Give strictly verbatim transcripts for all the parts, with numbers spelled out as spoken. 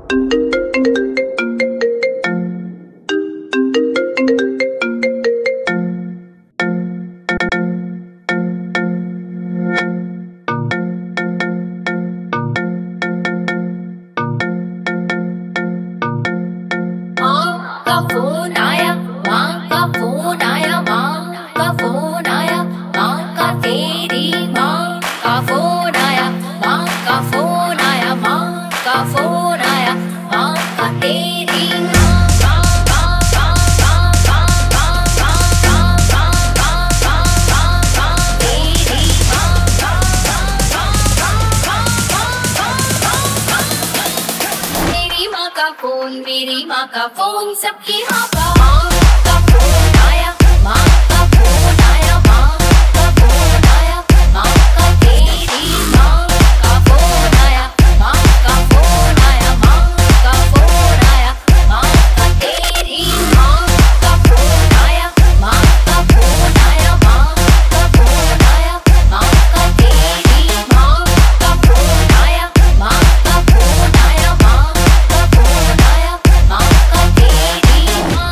मेरी माँ का फोन सबकी माँ का माँ का फोन आया, माँ का फोन आया, माँ का फोन आया, माँ का तेरी माँ का फोन आया, माँ का फोन आया, माँ का फोन आया, माँ का तेरी माँ का फोन आया, माँ का फोन आया, माँ का फोन आया, माँ का तेरी माँ का फोन आया, माँ का फोन आया, माँ का फोन आया, माँ का तेरी माँ।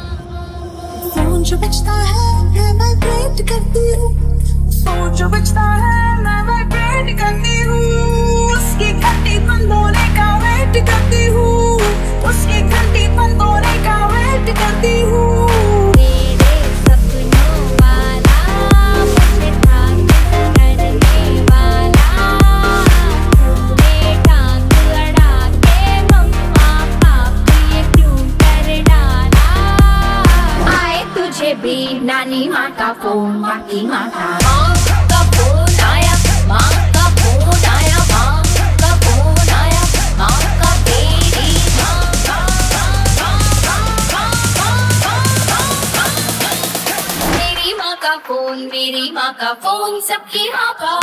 फोन जो बजता है मैं वाइब्रेट करती हूँ, फोन जो बजता है मैं वाइब्रेट करती हूँ, उसकी घंटी बंद होने का वेट करती हूँ, उसकी घंटी बंद होने का वेट करती हूँ। तेरे सपनों वाला मुझे टांग करने वाला, तूने टांग अड़ा के मम्मा पाप ये क्यों कर डाला। आए तुझे भी नानी माँ का फोन, माँ की माँ का माँ का फोन आया, माँ का फोन आया, माँ का फोन आया, माँ का तेरी माँ का मेरी माँ का फोन, मेरी माँ का फोन सबकी माँ का।